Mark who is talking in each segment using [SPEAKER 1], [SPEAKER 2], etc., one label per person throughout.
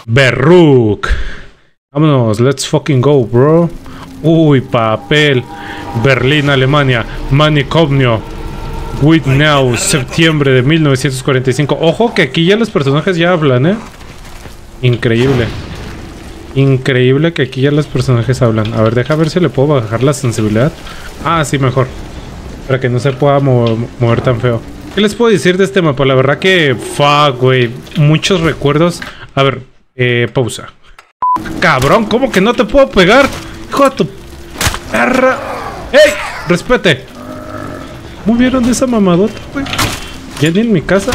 [SPEAKER 1] Berruk. Vámonos, let's fucking go, bro. Uy, papel. Berlín, Alemania. Manicomio. Wittenau, septiembre de 1945. Ojo que aquí ya los personajes ya hablan, ¿eh? Increíble. Increíble que aquí ya los personajes hablan. A ver, deja ver si le puedo bajar la sensibilidad. Ah, sí, mejor. Para que no se pueda mover tan feo. ¿Qué les puedo decir de este mapa? La verdad que... Fuck, güey. Muchos recuerdos. A ver, pausa. Cabrón, ¿cómo que no te puedo pegar? Hijo de tu perra. ¡Ey! Respete. ¿Cómo vieron esa mamadota, güey? ¿Ya ni en mi casa?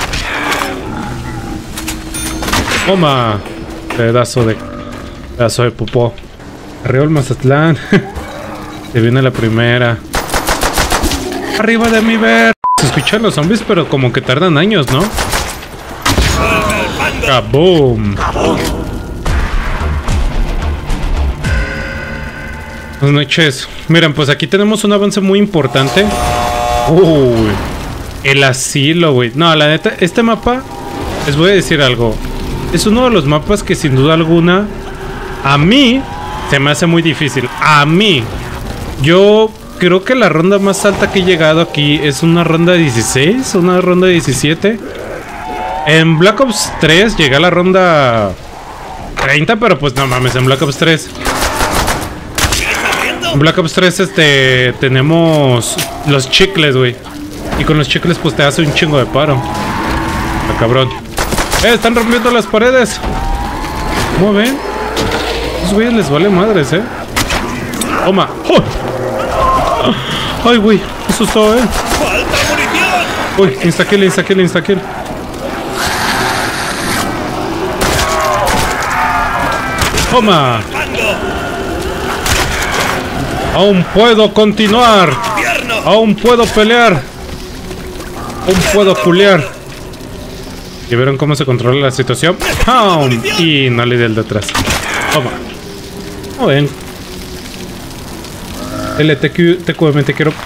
[SPEAKER 1] Toma. Pedazo de popó. Arriba el Mazatlán. Se viene la primera. Arriba de mi ver. Se escuchan los zombies, pero como que tardan años, ¿no? ¡Kaboom! Buenas noches. Miren, pues aquí tenemos un avance muy importante. Uy, el asilo, güey. No, la neta, este mapa, les voy a decir algo. Es uno de los mapas que sin duda alguna, a mí, se me hace muy difícil. A mí. Yo creo que la ronda más alta que he llegado aquí es una ronda 16, una ronda 17. En Black Ops 3 llegué a la ronda 30, pero pues no mames, en Black Ops 3. En Black Ops 3 tenemos los chicles, güey. Y con los chicles pues te hace un chingo de paro. Ah, cabrón. Están rompiendo las paredes. ¿Cómo ven? A esos güeyes les vale madres, Toma. ¡Oh! Ay, güey. Qué susto, Uy, instakill, instakill, instakill. Toma. Aún puedo continuar. Aún puedo pelear. Aún puedo culear. ¿Y vieron cómo se controla la situación? ¡Pum! Y no le di el de atrás. Toma. ¿Cómo ven? LTQM, te quiero.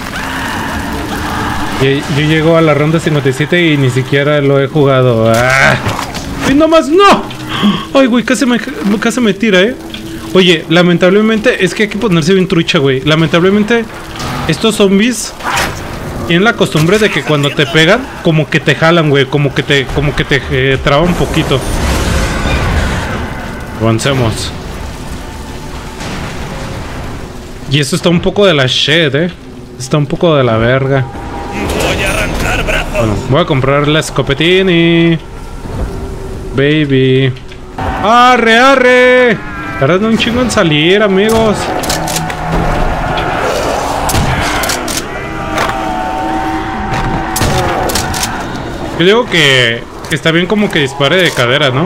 [SPEAKER 1] Yo llego a la ronda 57 y ni siquiera lo he jugado. ¡Ah! ¡Y no más! ¡No! ¡Ay, güey! Casi me tira, Oye, lamentablemente, es que hay que ponerse bien trucha, güey. Lamentablemente, estos zombies tienen la costumbre de que cuando te pegan, como que te jalan, güey. Como que te traba un poquito. Avancemos. Y eso está un poco de la shit, Está un poco de la verga.
[SPEAKER 2] Voy a arrancar brazos.
[SPEAKER 1] Bueno, voy a comprar la escopetín. Baby. ¡Arre, arre! Tardan un chingo en salir, amigos. Yo digo que está bien como que dispare de cadera, ¿no?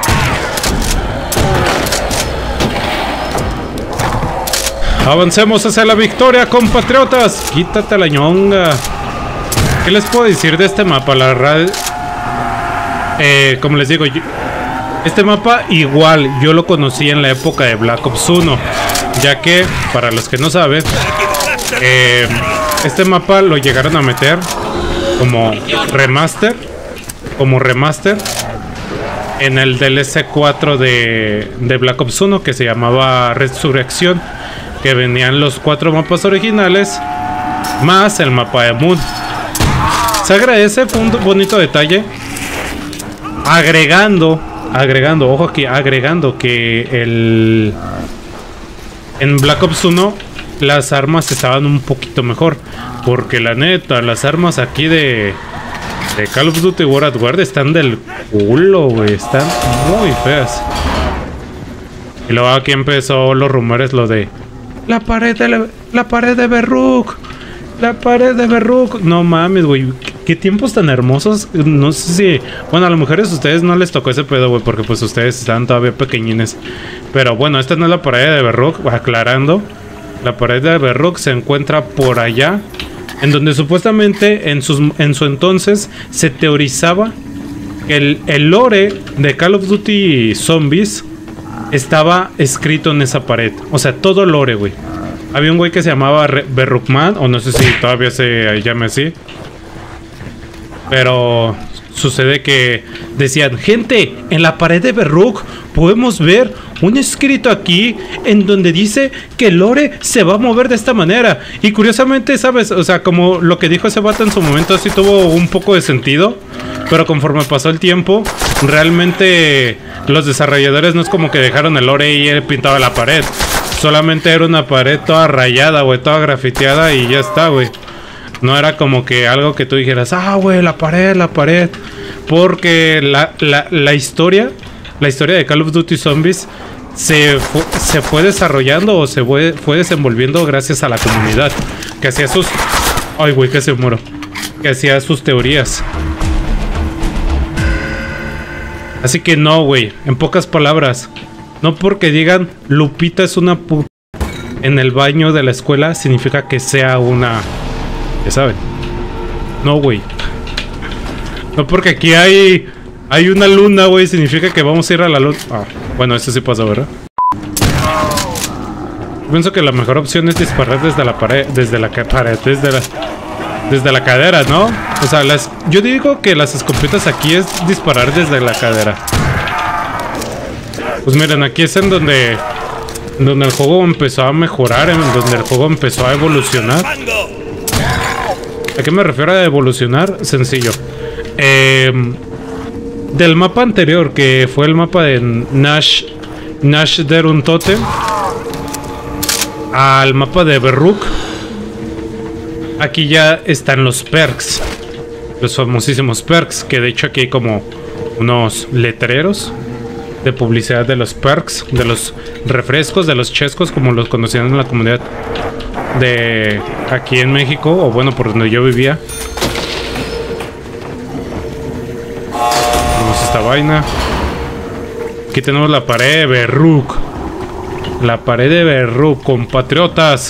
[SPEAKER 1] Avancemos hacia la victoria, compatriotas. Quítate la ñonga. ¿Qué les puedo decir de este mapa? La verdad, como les digo, este mapa igual yo lo conocí en la época de Black Ops 1, ya que, para los que no saben, este mapa lo llegaron a meter como remaster en el DLC 4 de Black Ops 1, que se llamaba Resurrección, que venían los 4 mapas originales más el mapa de Moon. Se agradece, fue un bonito detalle, agregando, ojo aquí, agregando que en Black Ops 1 las armas estaban un poquito mejor, porque la neta, las armas aquí de Call of Duty World at War están del culo, güey, están muy feas. Y luego aquí empezó los rumores, lo de la pared de Berruk. La pared de Berruk. No mames, güey. Qué tiempos tan hermosos. No sé si... Bueno, a las mujeres a ustedes no les tocó ese pedo, güey, porque pues ustedes están todavía pequeñines. Pero bueno, esta no es la pared de Berruk. Aclarando, la pared de Berruk se encuentra por allá, en donde supuestamente en su entonces se teorizaba que el lore de Call of Duty Zombies estaba escrito en esa pared. O sea, todo lore, güey. Había un güey que se llamaba Berrukman, o no sé si todavía se llame así, pero sucede que decían, gente, en la pared de Berruk podemos ver un escrito aquí en donde dice que Lore se va a mover de esta manera. Y curiosamente, ¿sabes? O sea, como lo que dijo ese vato en su momento sí tuvo un poco de sentido, pero conforme pasó el tiempo, realmente los desarrolladores no es como que dejaron el Lore y él pintaba la pared. Solamente era una pared toda rayada, güey, toda grafiteada y ya está, güey. No era como que algo que tú dijeras, ah, güey, la pared, la pared. Porque la historia de Call of Duty Zombies se fue desarrollando o fue desenvolviendo gracias a la comunidad. Que hacía sus... Ay, güey, casi me muero. Que hacía sus teorías. Así que no, güey. En pocas palabras, no porque digan Lupita es una puta en el baño de la escuela, significa que sea una... Ya saben. No, güey. No porque aquí hay una luna, güey, significa que vamos a ir a la luna. Ah, bueno, eso sí pasa, ¿verdad? Pienso que la mejor opción es disparar desde la pared, desde la cadera, ¿no? O sea, yo digo que las escopetas aquí es disparar desde la cadera. Pues miren, aquí es en donde el juego empezó a mejorar, en donde el juego empezó a evolucionar. ¿A qué me refiero a evolucionar? Sencillo. Del mapa anterior, que fue el mapa de Nash Derun Totem, al mapa de Berruk, aquí ya están los perks. Los famosísimos perks, que de hecho aquí hay como unos letreros de publicidad de los perks, de los refrescos, de los chescos, como los conocían en la comunidad de aquí en México, o bueno, por donde yo vivía. Tenemos esta vaina. Aquí tenemos la pared de Berruk. La pared de Berruk, compatriotas.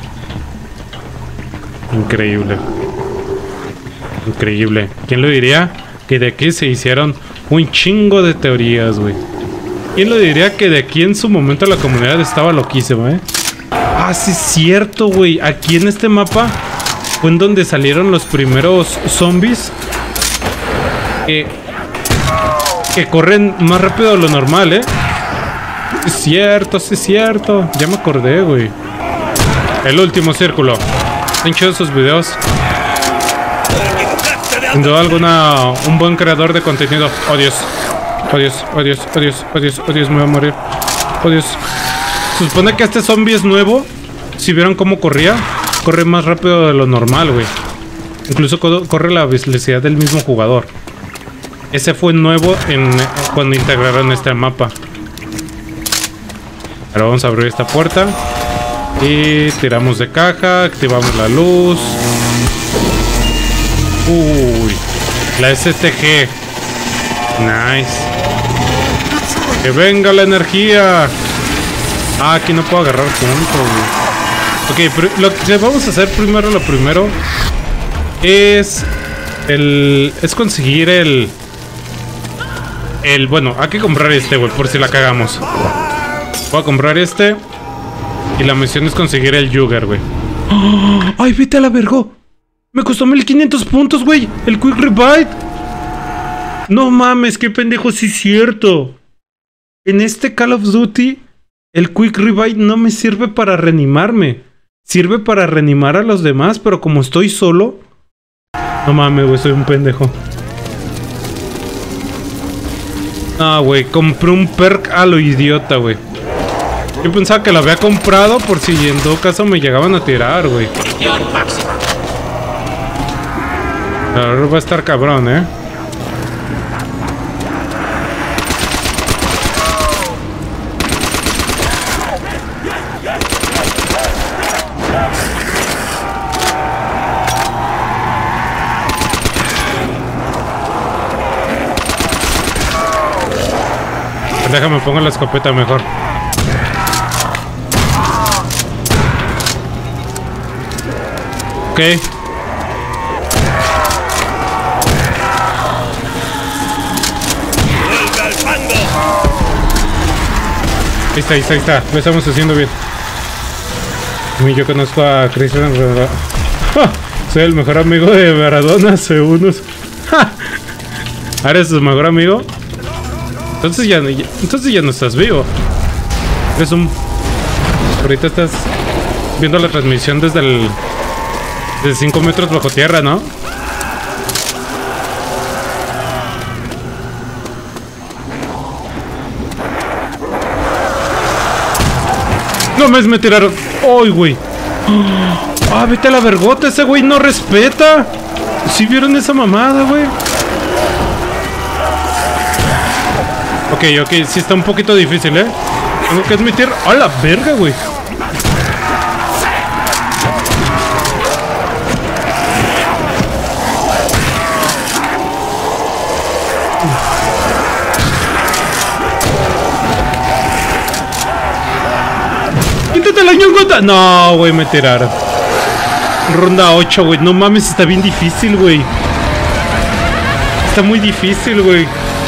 [SPEAKER 1] Increíble. Increíble. ¿Quién lo diría? Que de aquí se hicieron un chingo de teorías, güey. ¿Quién lo diría que de aquí en su momento la comunidad estaba loquísima, eh? Ah, sí es cierto, güey. Aquí en este mapa fue en donde salieron los primeros zombies que corren más rápido de lo normal, ¿eh? Es cierto, sí es cierto. Ya me acordé, güey. El último círculo. ¿Han hecho esos videos? Sin duda alguna, un buen creador de contenido. Oh, Dios. Oh, Dios, oh, Dios, oh, Dios, oh, Dios, oh, Dios, me voy a morir. Oh, Dios. Se supone que este zombie es nuevo. Si vieron cómo corría, corre más rápido de lo normal, güey. Incluso corre la velocidad del mismo jugador. Ese fue nuevo cuando integraron este mapa. Ahora vamos a abrir esta puerta. Y tiramos de caja, activamos la luz. Uy, la STG. Nice. Que venga la energía. Ah, aquí no puedo agarrar puntos, güey. Ok, pero lo que vamos a hacer primero, lo primero es conseguir bueno, hay que comprar este, güey, por si la cagamos. Voy a comprar este. Y la misión es conseguir el Jugger, güey. ¡Oh! ¡Ay, vete a la verga! Me costó 1500 puntos, güey. El Quick Revive. No mames, qué pendejo, sí es cierto. En este Call of Duty, el Quick Revive no me sirve para reanimarme. Sirve para reanimar a los demás, pero como estoy solo... No mames, güey, soy un pendejo. Ah, güey, compré un perk a lo idiota, güey. Yo pensaba que lo había comprado por si en todo caso me llegaban a tirar, güey. Ahora va a estar cabrón, ¿eh? Déjame pongo la escopeta mejor. Ok. Ahí está. Lo estamos haciendo bien. Yo conozco a Cristiano Ronaldo. ¡Ja! Soy el mejor amigo de Maradona hace unos... ¡Ja! ¿Eres tu mejor amigo? Entonces ya no estás vivo. Eres un... Ahorita estás viendo la transmisión desde 5 metros bajo tierra, ¿no? No me tiraron. ¡Ay, güey! ¡Ah, vete a la vergota! Ese güey no respeta. ¿Sí vieron esa mamada, güey? Ok, sí está un poquito difícil, ¿eh? Tengo que admitir... ¡A la verga, güey! ¡Quítate la ñongota! No, güey, me tiraron. Ronda 8, güey. No mames, está bien difícil, güey. Está muy difícil, güey.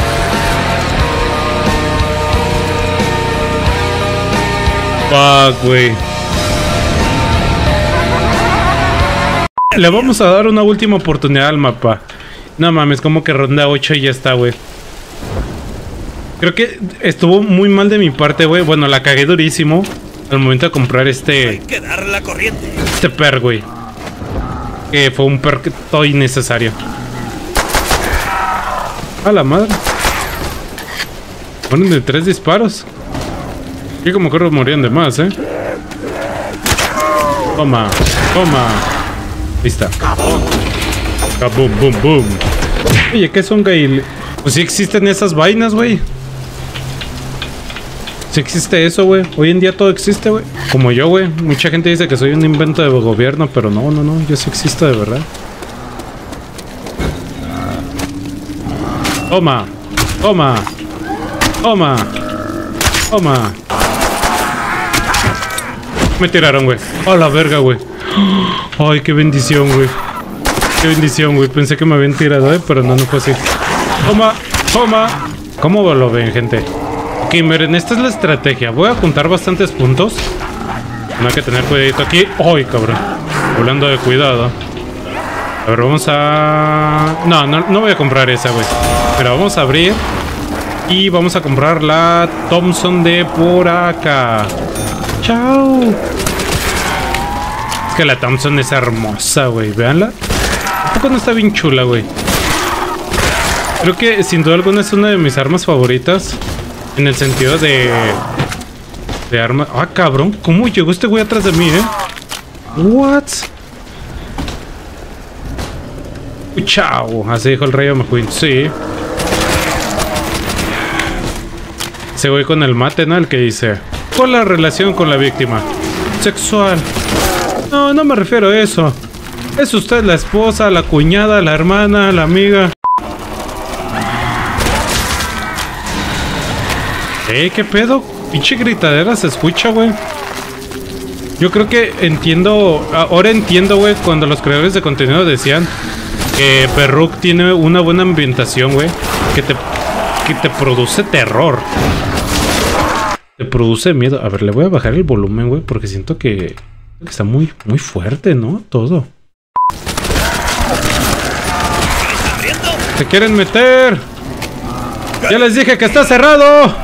[SPEAKER 1] Fuck, güey. Le vamos a dar una última oportunidad al mapa. No mames, como que ronda 8 y ya está, güey. Creo que estuvo muy mal de mi parte, güey. Bueno, la cagué durísimo al momento de comprar
[SPEAKER 2] Hay que dar la corriente.
[SPEAKER 1] este perk, güey. Que fue un perk todo innecesario. A la madre. Ponen de 3 disparos. Y como que morían de más, ¿eh? Toma, toma. Ahí está. Boom, boom, boom. Oye, ¿qué son, Gail? Pues sí existen esas vainas, güey. Sí existe eso, güey. Hoy en día todo existe, güey. Como yo, güey. Mucha gente dice que soy un invento de gobierno, pero no. Yo sí existo de verdad. Toma. Toma. Toma. Toma. Me tiraron, güey. ¡A la verga, güey! ¡Ay, qué bendición, güey! ¡Qué bendición, güey! Pensé que me habían tirado, pero no fue así. ¡Toma! ¡Toma! ¿Cómo lo ven, gente? Ok, miren, esta es la estrategia. Voy a juntar bastantes puntos. No hay que tener cuidadito aquí. ¡Ay, cabrón! Hablando de cuidado. A ver, vamos a... No voy a comprar esa, güey. Pero vamos a abrir. Y vamos a comprar la Thompson de por acá. ¡Chao! Es que la Thompson es hermosa, güey. Véanla. ¿A poco no está bien chula, güey? Creo que sin duda alguna es una de mis armas favoritas. En el sentido de arma... Ah, cabrón. ¿Cómo llegó este güey atrás de mí, What? Chao. Así dijo el rey McQueen. Sí. Ese güey con el mate, ¿no? El que dice... ¿Cuál es la relación con la víctima? Sexual. No me refiero a eso. Es usted la esposa, la cuñada, la hermana, la amiga. ¿Qué pedo? Pinche gritadera se escucha, güey. Yo creo que entiendo... Ahora entiendo, güey, cuando los creadores de contenido decían que Perruk tiene una buena ambientación, güey. Que te produce terror. Te produce miedo. A ver, le voy a bajar el volumen, güey, porque siento que está muy fuerte, ¿no? Todo. ¿Se quieren meter? Ya les dije que está cerrado.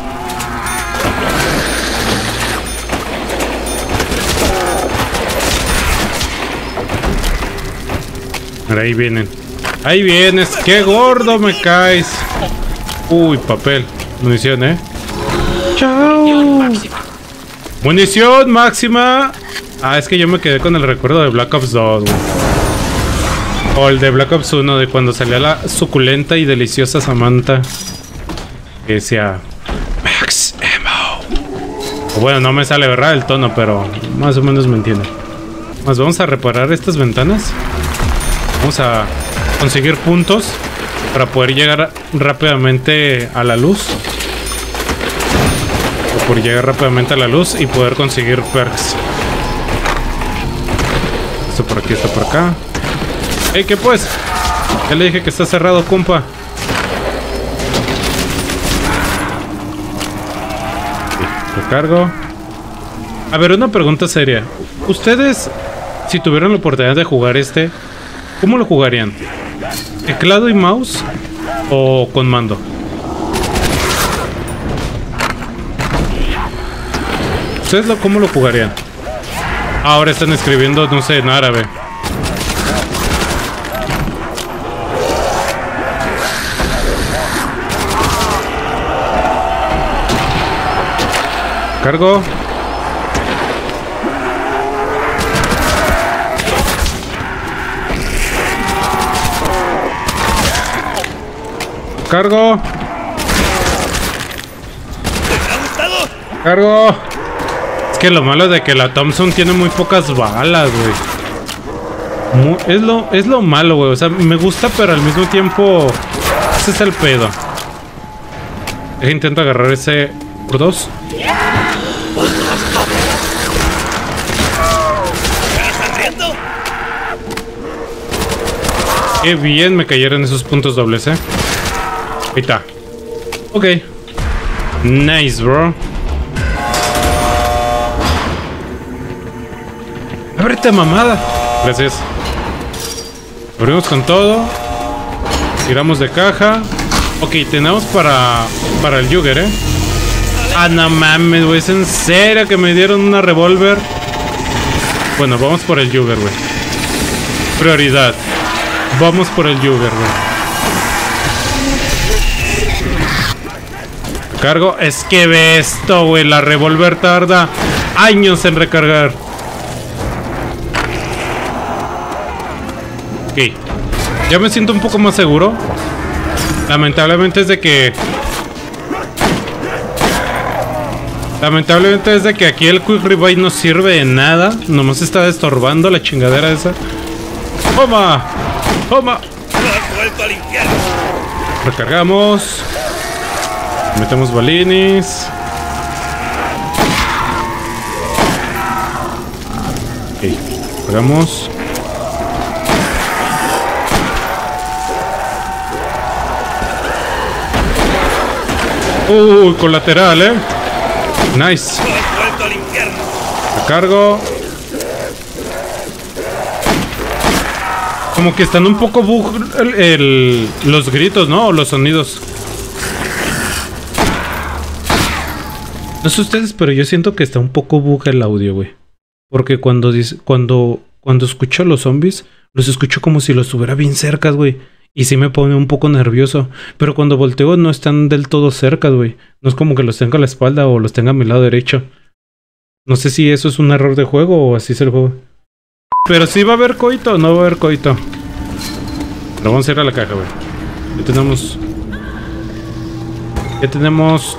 [SPEAKER 1] Ahí vienen. Ahí vienes. ¡Qué gordo me caes! Uy, papel. Munición, ¡Chao! ¡Munición máxima! Ah, es que yo me quedé con el recuerdo de Black Ops 2, güey. O el de Black Ops 1, de cuando salía la suculenta y deliciosa Samantha. Que decía... Max Ammo. O bueno, no me sale, ¿verdad? El tono, pero más o menos me entiende. Más vamos a reparar estas ventanas. Vamos a conseguir puntos para poder llegar rápidamente a la luz. O por llegar rápidamente a la luz y poder conseguir perks. Esto por aquí, esto por acá. ¡Ey, qué pues! Ya le dije que está cerrado, compa. Recargo. A ver, una pregunta seria. Ustedes, si tuvieran la oportunidad de jugar ¿cómo lo jugarían? ¿Teclado y mouse? o con mando? ¿Ustedes cómo lo jugarían? Ahora están escribiendo, no sé, en árabe. Cargo. Cargo. Cargo. Es que lo malo de que la Thompson tiene muy pocas balas, güey. Es lo malo, güey. O sea, me gusta, pero al mismo tiempo ese es el pedo. Intento agarrar ese por dos. Qué bien me cayeron esos puntos dobles, Ahí está. Ok. Nice, bro. Ábrete, mamada. Gracias. Abrimos con todo. Tiramos de caja. Ok, tenemos para el Jugger, Ah, no mames, güey. ¿Es en serio que me dieron una revólver? Bueno, vamos por el Jugger, güey. Prioridad. Vamos por el Jugger, güey. Cargo. Es que ve esto, güey. La revólver tarda años en recargar. Ok. Ya me siento un poco más seguro. Lamentablemente es de que aquí el Quick Revive no sirve de nada. Nomás está estorbando la chingadera esa. ¡Toma! ¡Toma! Recargamos. Metemos balinis. Ok, recargamos. Colateral, Nice. Recargo. Como que están un poco bug los gritos, ¿no? O los sonidos. No sé ustedes, pero yo siento que está un poco bug el audio, güey. Porque cuando escucho a los zombies, los escucho como si los estuviera bien cerca, güey. Y sí me pone un poco nervioso. Pero cuando volteo no están del todo cerca, güey. No es como que los tenga a la espalda o los tenga a mi lado derecho. No sé si eso es un error de juego o así es el juego. Pero sí va a haber coito o no va a haber coito. Pero vamos a ir a la caja, güey. Ya tenemos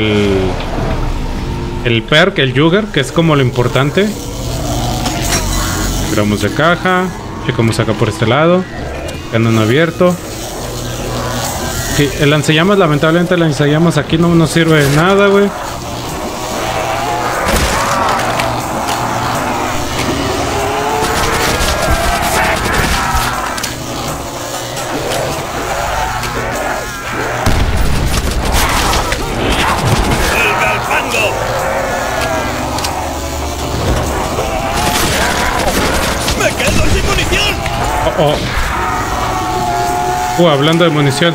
[SPEAKER 1] el perk, el Jugger, que es como lo importante. Tiramos de caja. Checamos acá por este lado. Canon abierto. Sí, el lanzallamas, lamentablemente el lanzallamas aquí no nos sirve de nada, güey. Hablando de munición.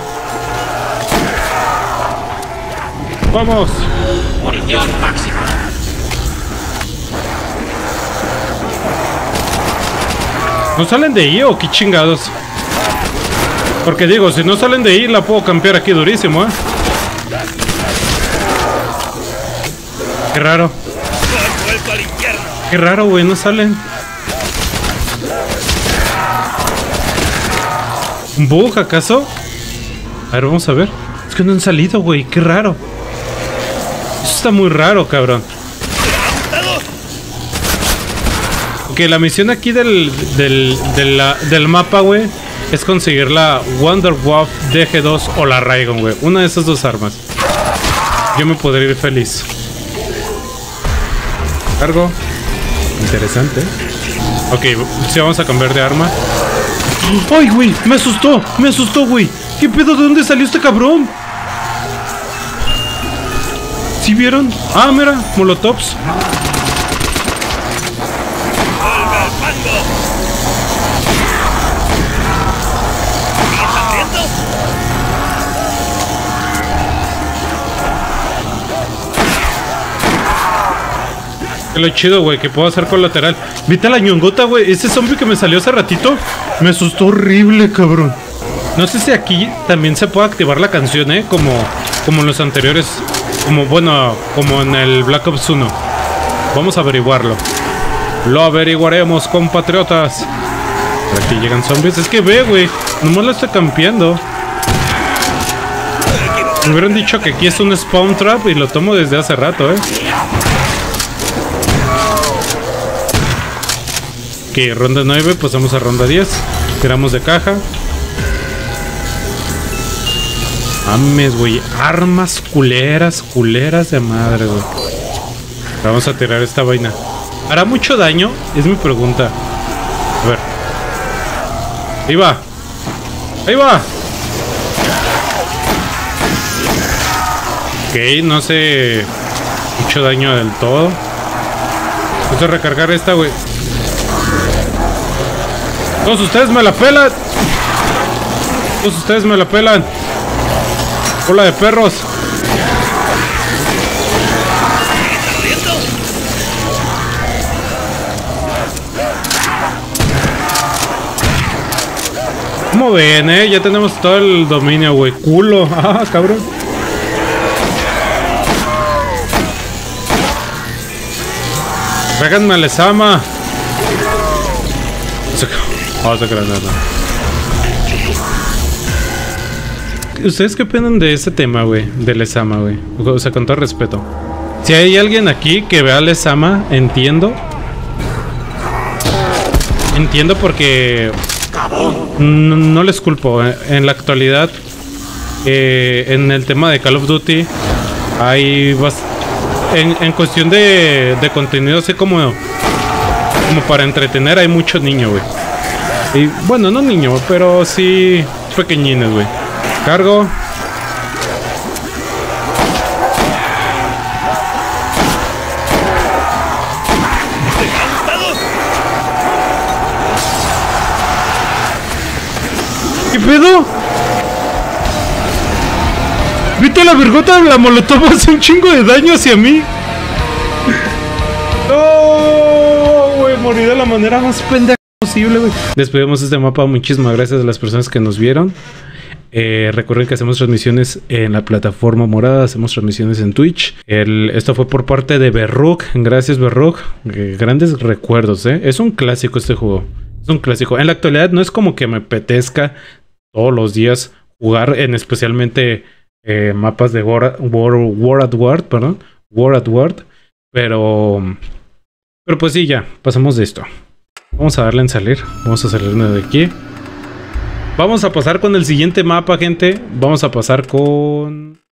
[SPEAKER 1] ¡Vamos! Munición máxima. ¿No salen de ahí o qué chingados? Porque digo, si no salen de ahí la puedo campear aquí durísimo, Qué raro. Qué raro, güey, no salen. ¿Un bug acaso? A ver, vamos a ver. Es que no han salido, güey. Qué raro. Eso está muy raro, cabrón. Ok, la misión aquí del mapa, güey, es conseguir la Wonderwaffe DG2 o la Raygun, güey. Una de esas dos armas. Yo me podría ir feliz. Cargo. Interesante. Ok, sí, vamos a cambiar de arma. ¡Ay, güey! ¡Me asustó! ¡Me asustó, güey! ¿Qué pedo? ¿De dónde salió este cabrón? ¿Sí vieron? Ah, mira, molotovs. Es lo chido, güey, que puedo hacer colateral. ¿Viste la ñongota, güey? Ese zombie que me salió hace ratito me asustó horrible, cabrón. No sé si aquí también se puede activar la canción, como en los anteriores. Como en el Black Ops 1. Vamos a averiguarlo. Lo averiguaremos, compatriotas. Por aquí llegan zombies. Es que ve, güey. Nomás lo estoy campeando. Me hubieran dicho que aquí es un spawn trap y lo tomo desde hace rato, Ok, ronda 9, pasamos a ronda 10. Tiramos de caja. Mames, güey. Armas culeras de madre, güey. Vamos a tirar esta vaina. ¿Hará mucho daño? Es mi pregunta. A ver. Ahí va. Ahí va. Ok, no hace mucho daño del todo. Vamos a recargar esta, güey. Todos ustedes me la pelan. Todos ustedes me la pelan. Cola de perros. ¿Cómo ven, Ya tenemos todo el dominio, güey. Culo. Ah, cabrón. Tráiganme a Lezama. Vamos a granada. ¿Ustedes qué opinan de ese tema, güey? De Lezama, güey. O sea, con todo respeto. Si hay alguien aquí que vea a Lezama, entiendo. Entiendo porque no les culpo. En la actualidad, en el tema de Call of Duty, hay en cuestión de contenido, así como para entretener, hay mucho niño, güey. Y bueno, no niño, pero sí pequeñines, güey. Cargo. ¿Qué pedo? ¿Viste la vergota de la molotov? Hace un chingo de daño hacia mí. No, güey, morí de la manera más pendeja posible, güey. Despedimos este mapa. Muchísimas gracias a las personas que nos vieron. Recuerden que hacemos transmisiones en la plataforma morada, hacemos transmisiones en Twitch. Esto fue por parte de Berruk. Gracias, Berruk. Grandes recuerdos, Es un clásico este juego. Es un clásico. En la actualidad no es como que me apetezca todos los días jugar, en especialmente mapas de War at War. Pero pues sí, ya, pasamos de esto. Vamos a darle en salir. Vamos a salirnos de aquí. Vamos a pasar con el siguiente mapa, gente. Vamos a pasar con